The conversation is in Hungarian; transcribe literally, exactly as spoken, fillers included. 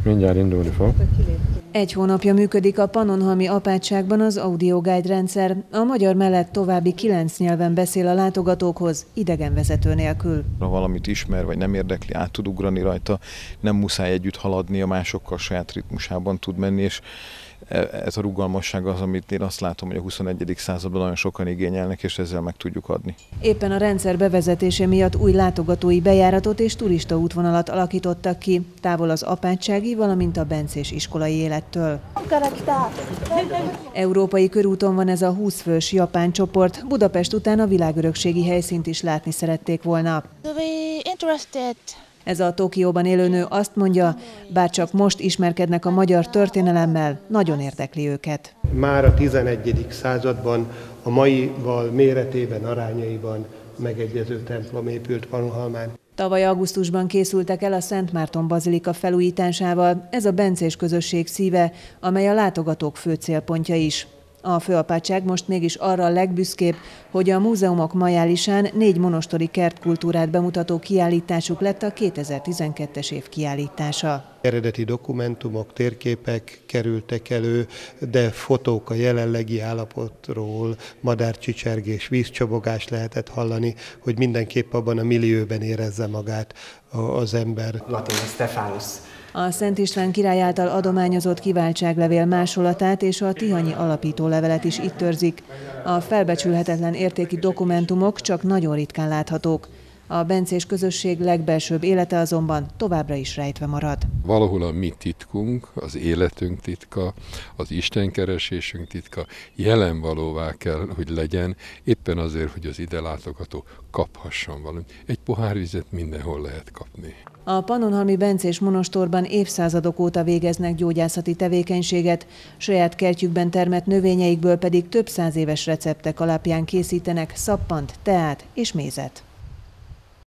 Mindjárt indulni fog. Egy hónapja működik a Pannonhalmi apátságban az audioguide rendszer. A magyar mellett további kilenc nyelven beszél a látogatókhoz, idegenvezető nélkül. Ha valamit ismer, vagy nem érdekli, át tud ugrani rajta, nem muszáj együtt haladni, a másokkal saját ritmusában tud menni, és ez a rugalmasság az, amit én azt látom, hogy a huszonegyedik században nagyon sokan igényelnek, és ezzel meg tudjuk adni. Éppen a rendszer bevezetése miatt új látogatói bejáratot és turista útvonalat alakítottak ki, távol az apátsági, valamint a bencés iskolai élettől. Európai körúton van ez a húsz fős japán csoport, Budapest után a világörökségi helyszínt is látni szerették volna. Ez a Tokióban élő nő azt mondja, bár csak most ismerkednek a magyar történelemmel, nagyon érdekli őket. Már a tizenegyedik században a maival méretében, arányaiban megegyező templom épült Pannonhalmán. Tavaly augusztusban készültek el a Szent Márton bazilika felújításával, ez a bencés közösség szíve, amely a látogatók fő célpontja is. A főapátság most mégis arra a legbüszkébb, hogy a múzeumok majálisán négy monostori kertkultúrát bemutató kiállításuk lett a kétezer-tizenkettes év kiállítása. Eredeti dokumentumok, térképek kerültek elő, de fotók a jelenlegi állapotról, madárcsicsergés, vízcsobogás lehetett hallani, hogy mindenképp abban a millióben érezze magát az ember. Latin Stephanus. A Szent István király által adományozott kiváltságlevél másolatát és a tihanyi alapítólevelet is itt őrzik. A felbecsülhetetlen értéki dokumentumok csak nagyon ritkán láthatók. A bencés közösség legbelsőbb élete azonban továbbra is rejtve marad. Valahol a mi titkunk, az életünk titka, az istenkeresésünk titka jelenvalóvá kell, hogy legyen, éppen azért, hogy az ide látogató kaphasson valamit. Egy pohár vizet mindenhol lehet kapni. A pannonhalmi bencés monostorban évszázadok óta végeznek gyógyászati tevékenységet, saját kertjükben termett növényeikből pedig több száz éves receptek alapján készítenek szappant, teát és mézet.